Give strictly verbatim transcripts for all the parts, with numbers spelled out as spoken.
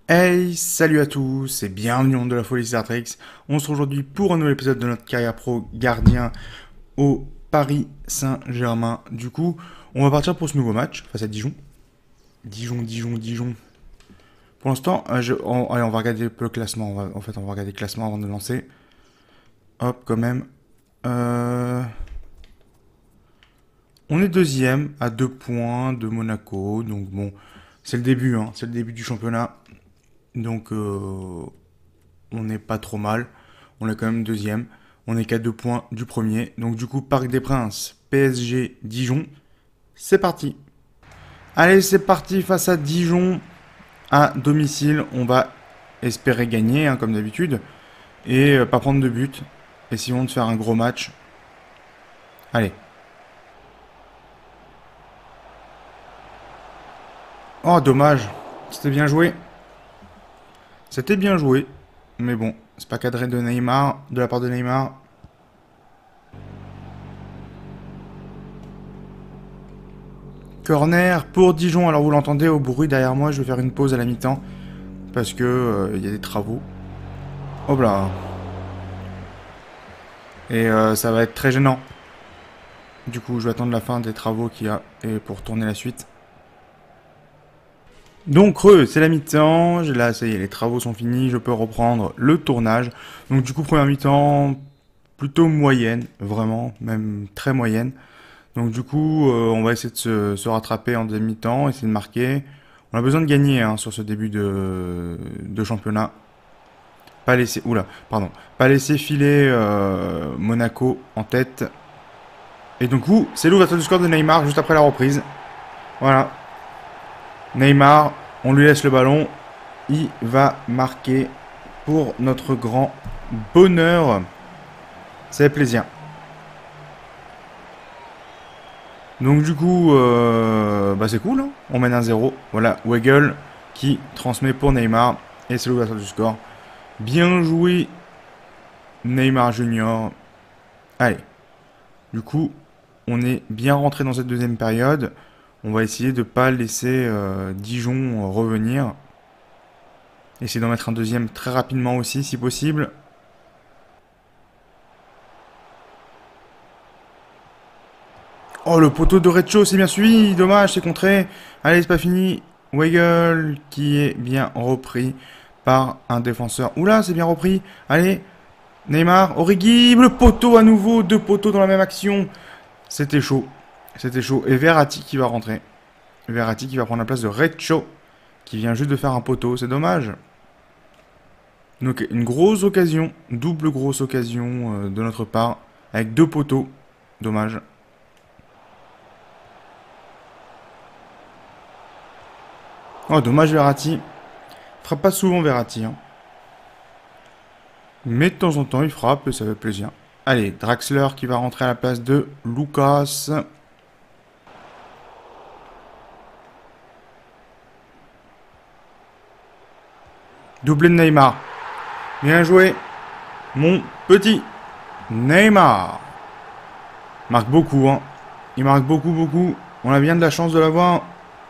Hey, salut à tous et bienvenue dans de la folie Startrix. On se retrouve aujourd'hui pour un nouvel épisode de notre carrière pro gardien au Paris Saint-Germain. Du coup, on va partir pour ce nouveau match face à Dijon. Dijon, Dijon, Dijon. Pour l'instant, euh, je- on, allez, on va regarder un peu le classement. On va- en fait, on va regarder le classement avant de lancer. Hop, quand même. Euh, on est deuxième à deux points de Monaco. Donc bon, c'est le début, hein, c'est le début du championnat. Donc euh, on n'est pas trop mal. On est quand même deuxième. On est qu'à deux points du premier. Donc du coup, Parc des Princes, P S G, Dijon. C'est parti. Allez, c'est parti face à Dijon à domicile. On va espérer gagner, hein, comme d'habitude. Et euh, pas prendre de but. Essayons de faire un gros match. Allez. Oh, dommage. C'était bien joué. C'était bien joué. Mais bon, c'est pas cadré de Neymar, de la part de Neymar. Corner pour Dijon. Alors vous l'entendez au bruit derrière moi, je vais faire une pause à la mi-temps. Parce que euh, il y a des travaux. Hop là. Et euh, ça va être très gênant. Du coup, je vais attendre la fin des travaux qu'il y a et pour tourner la suite. Donc, re, c'est la mi-temps. Là, ça y est, les travaux sont finis. Je peux reprendre le tournage. Donc, du coup, première mi-temps, plutôt moyenne. Vraiment, même très moyenne. Donc, du coup, euh, on va essayer de se, se rattraper en deuxième mi-temps, essayer de marquer. On a besoin de gagner hein, sur ce début de, de championnat. Pas laisser, oula, pardon, pas laisser filer euh, Monaco en tête. Et donc, coup, c'est l'ouverture du score de Neymar juste après la reprise. Voilà. Neymar, on lui laisse le ballon. Il va marquer pour notre grand bonheur. Ça fait plaisir. Donc, du coup, euh, bah, c'est cool. Hein, on mène un zéro. Voilà, Weigl qui transmet pour Neymar. Et c'est l'ouverture du score. Bien joué, Neymar Junior. Allez. Du coup, on est bien rentré dans cette deuxième période. On va essayer de ne pas laisser euh, Dijon euh, revenir. Essayer d'en mettre un deuxième très rapidement aussi, si possible. Oh, le poteau de Recho, c'est bien suivi. Dommage, c'est contré. Allez, c'est pas fini. Weigl qui est bien repris par un défenseur. Oula, c'est bien repris. Allez, Neymar, Origi, le poteau à nouveau. Deux poteaux dans la même action. C'était chaud. C'était chaud. Et Verratti qui va rentrer. Verratti qui va prendre la place de Recho, qui vient juste de faire un poteau. C'est dommage. Donc une grosse occasion, double grosse occasion euh, de notre part, avec deux poteaux. Dommage. Oh, dommage Verratti. Il frappe pas souvent Verratti. Hein. Mais de temps en temps, il frappe et ça fait plaisir. Allez, Draxler qui va rentrer à la place de Lucas. Doublé de Neymar. Bien joué, mon petit Neymar. Marque beaucoup, hein. Il marque beaucoup, beaucoup. On a bien de la chance de l'avoir.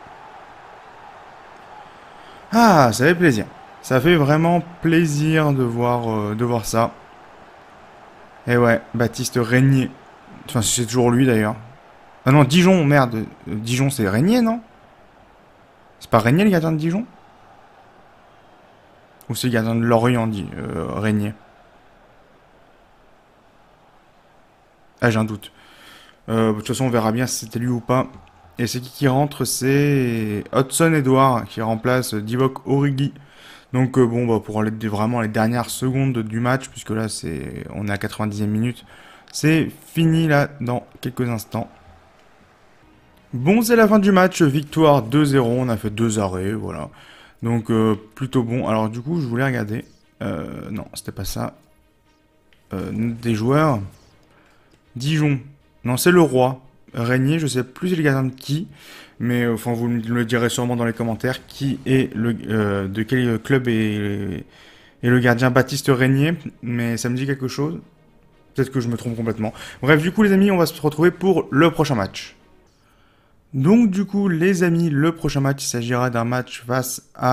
Ah, ça fait plaisir. Ça fait vraiment plaisir de voir, euh, de voir ça. Et ouais, Baptiste Régnier. Enfin, c'est toujours lui d'ailleurs. Ah non, Dijon, merde. Euh, Dijon, c'est Régnier, non? C'est pas Régnier le gardien de Dijon? Ou c'est le gardien de Lorient, dit euh, Régnier? Ah, j'ai un doute. Euh, de toute façon, on verra bien si c'était lui ou pas. Et c'est qui qui rentre? C'est Hudson Edouard qui remplace Divock Origi. Donc euh, bon, bah, pour les, vraiment les dernières secondes du match, puisque là c'est, on est à quatre-vingt-dixième minute, c'est fini là dans quelques instants. Bon, c'est la fin du match, victoire deux zéro, on a fait deux arrêts, voilà. Donc euh, plutôt bon. Alors du coup, je voulais regarder. Euh, non, c'était pas ça. Euh, des joueurs. Dijon. Non, c'est le roi. Régnier, je sais plus le gardien de qui, mais euh, enfin vous me le direz sûrement dans les commentaires qui est le euh, de quel club est, est le gardien Baptiste Régnier, mais ça me dit quelque chose. Peut-être que je me trompe complètement. Bref, du coup les amis, on va se retrouver pour le prochain match. Donc du coup les amis, le prochain match, il s'agira d'un match face à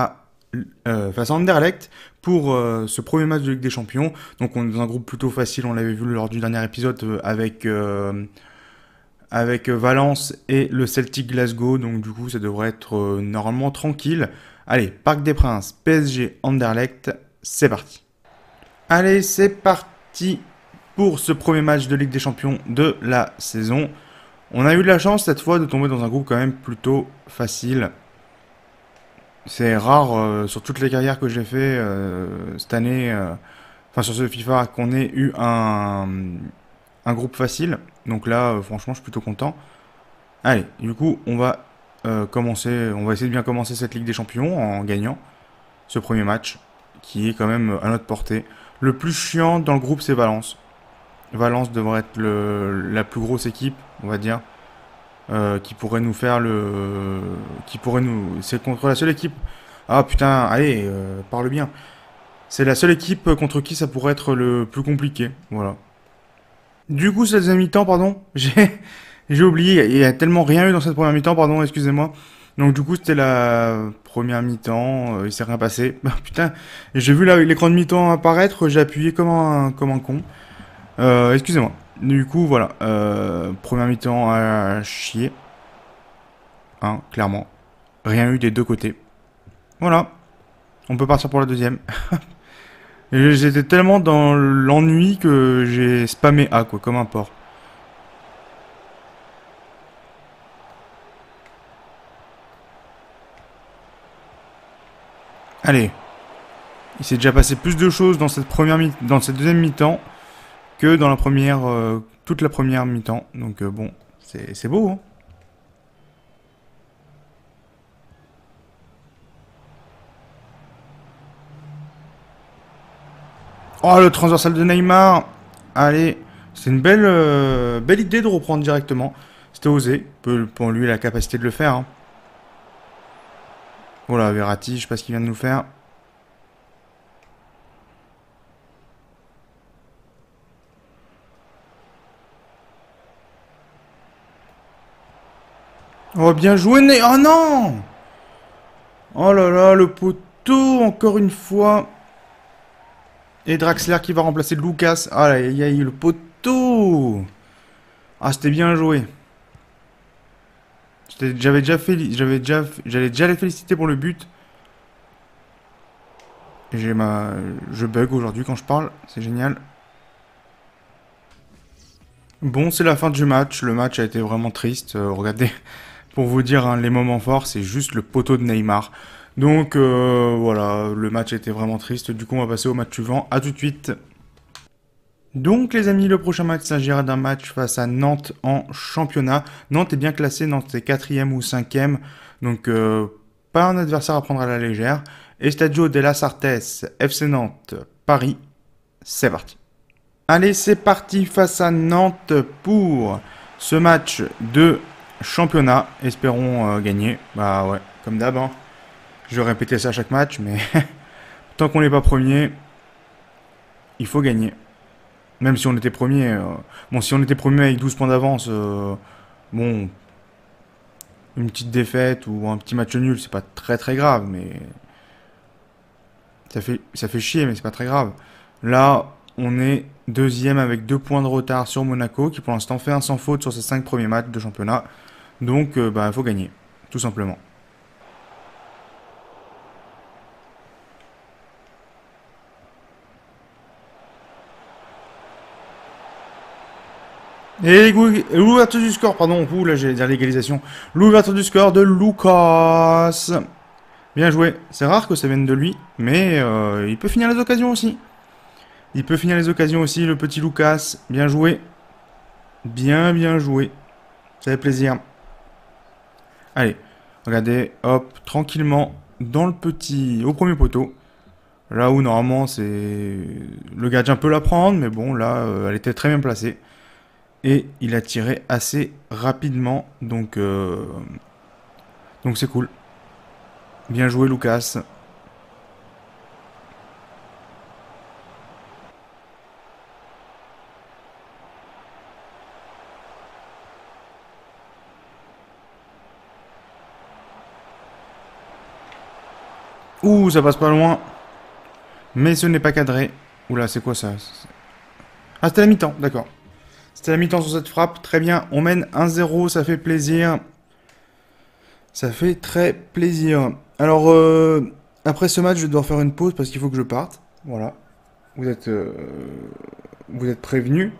euh, face à Anderlecht pour euh, ce premier match de Ligue des Champions. Donc on est dans un groupe plutôt facile, on l'avait vu lors du dernier épisode euh, avec, euh, avec Valence et le Celtic Glasgow. Donc du coup ça devrait être euh, normalement tranquille. Allez, Parc des Princes, P S G, Anderlecht, c'est parti. Allez, c'est parti pour ce premier match de Ligue des Champions de la saison. On a eu de la chance cette fois de tomber dans un groupe quand même plutôt facile. C'est rare euh, sur toutes les carrières que j'ai fait euh, cette année, euh, enfin sur ce FIFA, qu'on ait eu un, un groupe facile. Donc là, euh, franchement, je suis plutôt content. Allez, du coup, on va euh, commencer, on va essayer de bien commencer cette Ligue des Champions en gagnant ce premier match, qui est quand même à notre portée. Le plus chiant dans le groupe, c'est Valence. Valence devrait être le, la plus grosse équipe, on va dire, euh, qui pourrait nous faire le, qui pourrait nous, c'est contre la seule équipe. Ah putain, allez, euh, parle bien. C'est la seule équipe contre qui ça pourrait être le plus compliqué, voilà. Du coup, cette deuxième mi-temps, pardon, j'ai, j'ai oublié, il y a tellement rien eu dans cette première mi-temps, pardon, excusez-moi. Donc du coup, c'était la première mi-temps, euh, il s'est rien passé. Bah, putain, j'ai vu la- l'écran de mi-temps apparaître, j'ai appuyé comme un, comme un con. Euh, excusez-moi. Du coup, voilà. Euh, première mi-temps à chier. Hein, clairement. Rien eu des deux côtés. Voilà. On peut partir pour la deuxième. Et j'étais tellement dans l'ennui que j'ai spammé A, quoi, comme un porc. Allez. Il s'est déjà passé plus de choses dans cette première mi dans cette deuxième mi-temps que dans la première, euh, toute la première mi-temps. Donc euh, bon, c'est c'est beau, hein. Oh, le transversal de Neymar. Allez, c'est une belle, euh, belle idée de reprendre directement. C'était osé. Peu- Pour lui, la capacité de le faire, hein. Voilà, Verratti, je sais pas ce qu'il vient de nous faire. Oh, bien joué, Ney. Oh non. Oh là là, le poteau, encore une fois. Et Draxler qui va remplacer Lucas. Ah là, aïe, aïe, le poteau. Ah, c'était bien joué. J'étais- J'avais déjà fait, j'avais déjà, j'allais déjà les féliciter pour le but. J'ai ma, je bug aujourd'hui quand je parle, c'est génial. Bon, c'est la fin du match. Le match a été vraiment triste. Euh, regardez, pour vous dire hein, les moments forts, c'est juste le poteau de Neymar. Donc euh, voilà, le match a été vraiment triste. Du coup, on va passer au match suivant. À tout de suite. Donc les amis, le prochain match s'agira d'un match face à Nantes en championnat. Nantes est bien classé, Nantes est quatrième ou cinquième, donc euh, pas un adversaire à prendre à la légère. Estadio de las Artes, F C Nantes, Paris, c'est parti. Allez, c'est parti face à Nantes pour ce match de championnat. Espérons euh, gagner. Bah ouais, comme d'hab, hein. Je vais répéter ça à chaque match, mais tant qu'on n'est pas premier, il faut gagner. Même si on était premier. euh, Bon, si on était premier avec douze points d'avance, euh, bon, une petite défaite ou un petit match nul, c'est pas très très grave, mais ça fait, ça fait chier, mais c'est pas très grave. Là, on est deuxième avec deux points de retard sur Monaco, qui pour l'instant fait un sans faute sur ses cinq premiers matchs de championnat. Donc, euh, bah, il faut gagner, tout simplement. Et l'ouverture du score, pardon, ouh, là j'allais dire l'égalisation. L'ouverture du score de Lucas. Bien joué. C'est rare que ça vienne de lui, mais euh, il peut finir les occasions aussi. Il peut finir les occasions aussi, le petit Lucas. Bien joué. Bien, bien joué. Ça fait plaisir. Allez, regardez, hop, tranquillement, dans le petit, au premier poteau. Là où normalement c'est le gardien peut la prendre, mais bon, là, euh, elle était très bien placée. Et il a tiré assez rapidement, donc euh, donc c'est cool. Bien joué, Lucas. Ouh, ça passe pas loin. Mais ce n'est pas cadré. Oula, c'est quoi ça? Ah, c'était la mi-temps, d'accord. C'était la mi-temps sur cette frappe. Très bien, on mène un zéro, ça fait plaisir. Ça fait très plaisir. Alors, euh, après ce match, je vais devoir faire une pause parce qu'il faut que je parte. Voilà. Vous êtes, euh, vous êtes prévenus.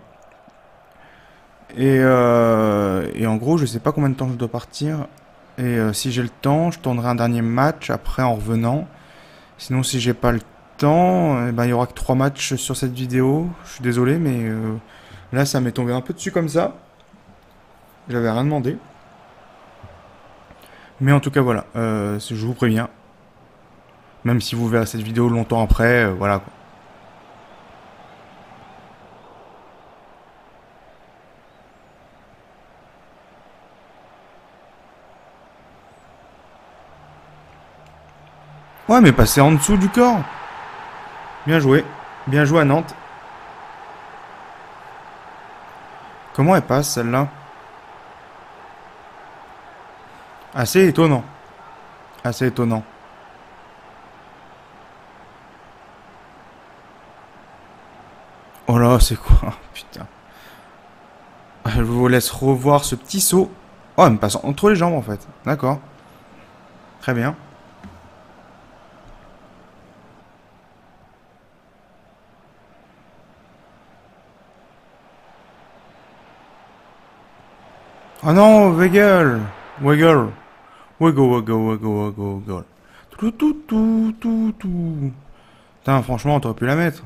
Et, euh, et en gros, je sais pas combien de temps je dois partir. Et euh, si j'ai le temps, je tournerai un dernier match après en revenant. Sinon, si j'ai pas le temps, eh ben, il y aura que trois matchs sur cette vidéo. Je suis désolé, mais euh, là, ça m'est tombé un peu dessus comme ça. J'avais rien demandé. Mais en tout cas, voilà. Euh, je vous préviens. Même si vous verrez cette vidéo longtemps après, euh, voilà. Quoi. Ouais, mais passer en dessous du corps. Bien joué. Bien joué à Nantes. Comment elle passe, celle-là? Assez étonnant. Assez étonnant. Oh là, c'est quoi? Putain. Je vous laisse revoir ce petit saut. Oh, elle me passe entre les jambes, en fait. D'accord. Très bien. Oh non, Weigel. Weigel. Wiggle, wiggle, wiggle, wiggle, wiggle. Tout, tout, tout, tout, tout. Putain, franchement, t'aurais pu la mettre.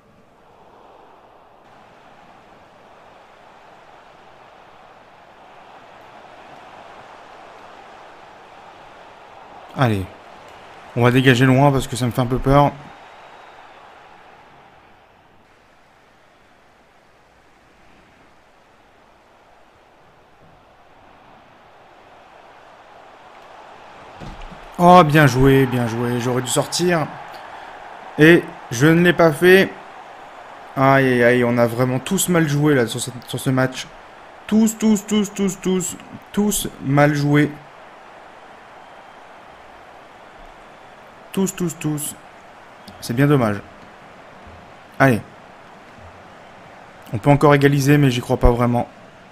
Allez. On va dégager loin parce que ça me fait un peu peur. Oh, bien joué, bien joué. J'aurais dû sortir. Et je ne l'ai pas fait. Aïe, aïe, aïe. On a vraiment tous mal joué là sur ce, sur ce match. Tous, tous, tous, tous, tous. Tous mal joués. Tous, tous, tous. C'est bien dommage. Allez. On peut encore égaliser, mais j'y crois pas vraiment.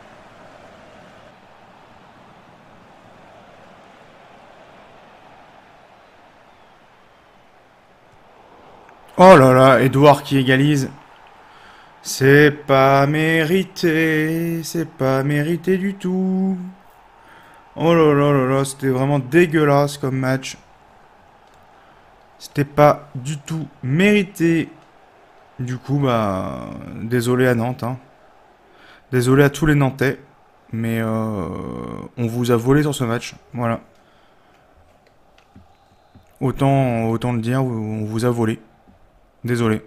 Oh là là, Edouard qui égalise. C'est pas mérité. C'est pas mérité du tout. Oh là là là là, c'était vraiment dégueulasse comme match. C'était pas du tout mérité. Du coup, bah, désolé à Nantes, hein. Désolé à tous les Nantais, mais euh, on vous a volé sur ce match. Voilà. Autant, autant le dire, on vous a volé. Désolé.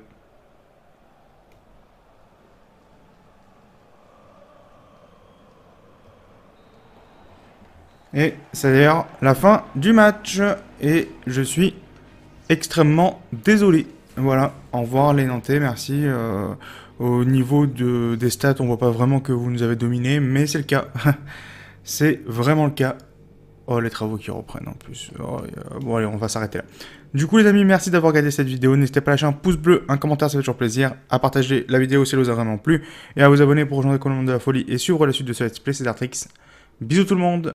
Et c'est d'ailleurs la fin du match. Et je suis extrêmement désolé. Voilà, au revoir les Nantais, merci. Euh, au niveau de, des stats, on voit pas vraiment que vous nous avez dominé, mais c'est le cas. C'est vraiment le cas. Oh, les travaux qui reprennent en plus. Oh, euh, bon, allez, on va s'arrêter là. Du coup, les amis, merci d'avoir regardé cette vidéo. N'hésitez pas à lâcher un pouce bleu, un commentaire, ça fait toujours plaisir. À partager la vidéo si elle vous a vraiment plu. Et à vous abonner pour rejoindre le monde de la folie et suivre la suite de ce let's play, c'est Dartrix. Bisous tout le monde.